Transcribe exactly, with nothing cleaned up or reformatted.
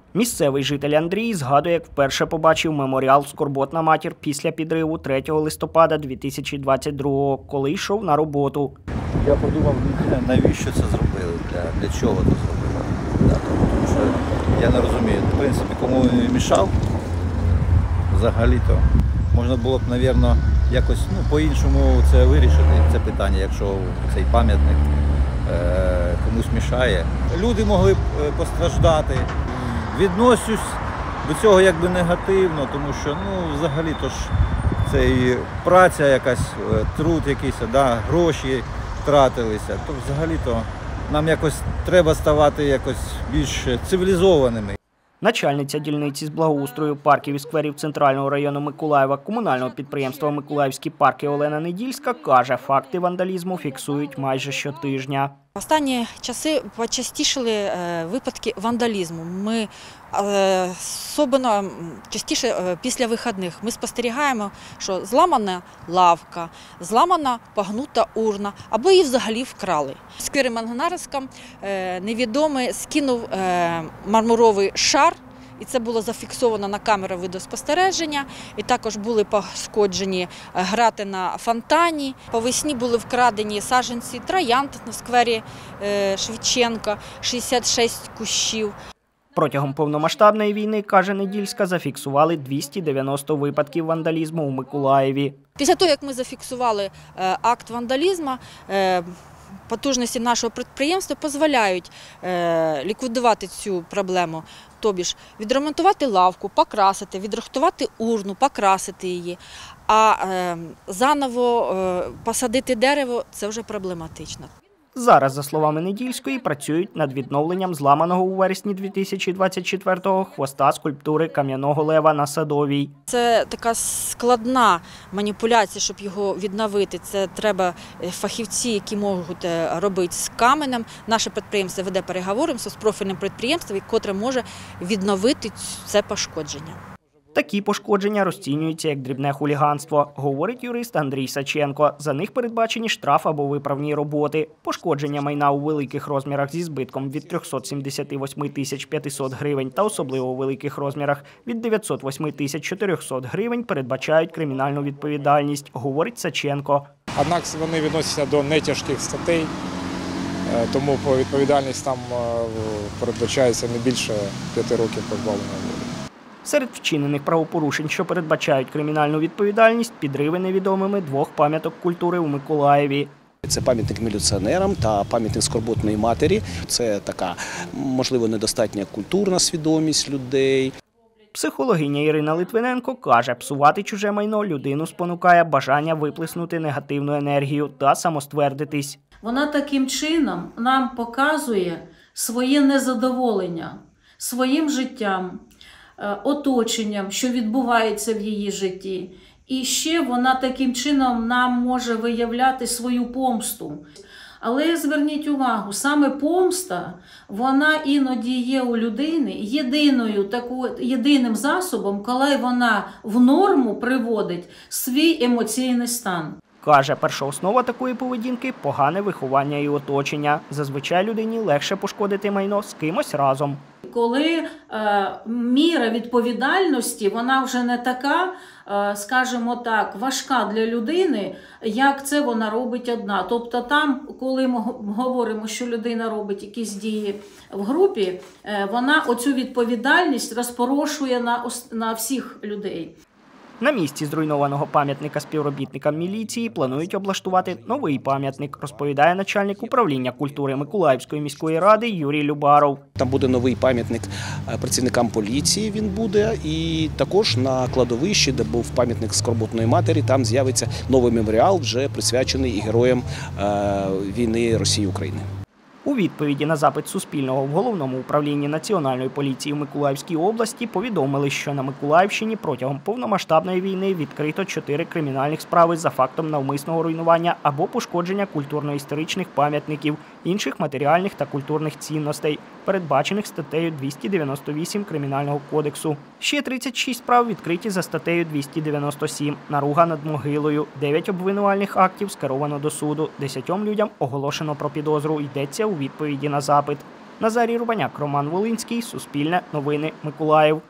Місцевий житель Андрій згадує, як вперше побачив меморіал «Скорботна матір» після підриву третього листопада дві тисячі двадцять другого, коли йшов на роботу. Я подумав, навіщо це зробили, для, для чого це зробили. Да, тому що я не розумію, в принципі, кому він мішав, взагалі-то можна було б, мабуть, якось ну, по-іншому це вирішити, це питання, якщо цей пам'ятник е- комусь мішає. Люди могли б постраждати. Відношусь до цього якби негативно, тому що ну, взагалі-то ж це і праця якась, труд якийсь, да, гроші втратилися, то взагалі-то нам якось треба ставати якось більш цивілізованими. Начальниця дільниці з благоустрою парків і скверів Центрального району Миколаєва комунального підприємства «Миколаївські парки» Олена Недільська каже, факти вандалізму фіксують майже щотижня. Останні часи почастішали випадки вандалізму. Ми особливо частіше після вихідних ми спостерігаємо, що зламана лавка, зламана погнута урна або її взагалі вкрали. В сквері Манганаровському невідомий скинув мармуровий шар, і це було зафіксовано на камеру відеоспостереження. І також були пошкоджені грати на фонтані. По весні були вкрадені саджанці троянд на сквері Шевченка, шістдесят шість кущів. Протягом повномасштабної війни, каже Недільська, зафіксували двісті дев'яносто випадків вандалізму у Миколаєві. Після того, як ми зафіксували акт вандалізму, потужності нашого підприємства дозволяють ліквідувати цю проблему. Тобі ж відремонтувати лавку, покрасити, відрихтувати урну, покрасити її. А заново посадити дерево – це вже проблематично. Зараз, за словами Недільської, працюють над відновленням зламаного у вересні дві тисячі двадцять четвертого хвоста скульптури кам'яного лева на Садовій. Це така складна маніпуляція, щоб його відновити. Це треба фахівці, які можуть робити з каменем. Наше підприємство веде переговори з профільним підприємством, яке може відновити це пошкодження. Такі пошкодження розцінюються як дрібне хуліганство, говорить юрист Андрій Саченко. За них передбачені штраф або виправні роботи. Пошкодження майна у великих розмірах зі збитком від трьохсот сімдесяти восьми тисяч п'ятисот гривень та особливо великих розмірах від дев'ятсот восьми тисяч чотирьохсот гривень передбачають кримінальну відповідальність, говорить Саченко. Однак вони відносяться до нетяжких статей, тому відповідальність там передбачається не більше п'яти років позбавлення волі. Серед вчинених правопорушень, що передбачають кримінальну відповідальність, підриви невідомими двох пам'яток культури у Миколаєві. Це пам'ятник міліціонерам та пам'ятник Скорботної матері. Це така, можливо, недостатня культурна свідомість людей. Психологиня Ірина Литвиненко каже, псувати чуже майно людину спонукає бажання виплеснути негативну енергію та самоствердитись. Вона таким чином нам показує своє незадоволення своїм життям, оточенням, що відбувається в її житті. І ще вона таким чином нам може виявляти свою помсту. Але зверніть увагу, саме помста, вона іноді є у людини єдиною, таку, єдиним засобом, коли вона в норму приводить свій емоційний стан. Каже, першооснова такої поведінки – погане виховання і оточення. Зазвичай людині легше пошкодити майно з кимось разом. Коли е, міра відповідальності, вона вже не така, е, скажімо так, важка для людини, як це вона робить одна. Тобто там, коли ми говоримо, що людина робить якісь дії в групі, е, вона оцю відповідальність розпорошує на, на всіх людей. На місці зруйнованого пам'ятника співробітникам міліції планують облаштувати новий пам'ятник, розповідає начальник управління культури Миколаївської міської ради Юрій Любаров. Там буде новий пам'ятник працівникам поліції, він буде, і також на кладовищі, де був пам'ятник Скорботної матері, там з'явиться новий меморіал, вже присвячений і героям війни Росії-України. У відповіді на запит Суспільного в Головному управлінні Національної поліції в Миколаївській області повідомили, що на Миколаївщині протягом повномасштабної війни відкрито чотири кримінальних справи за фактом навмисного руйнування або пошкодження культурно-історичних пам'ятників, інших матеріальних та культурних цінностей, передбачених статтею двісті дев'яносто вісім Кримінального кодексу. Ще тридцять шість справ відкриті за статтею двісті дев'яносто сім «Наруга над могилою», дев'ять обвинувальних актів скеровано до суду, десятьом людям оголошено про підозру, йдеться у відповіді на запит. Назарій Рубаняк, Роман Волинський, Суспільне новини, Миколаїв.